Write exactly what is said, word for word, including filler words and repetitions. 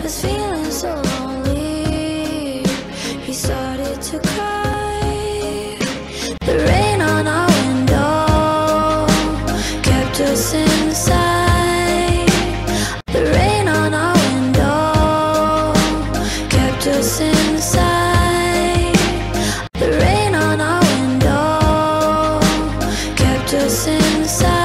was feeling so lonely, he started to cry. The rain on our window kept us inside. The rain on our window kept us inside. The rain on our window kept us inside.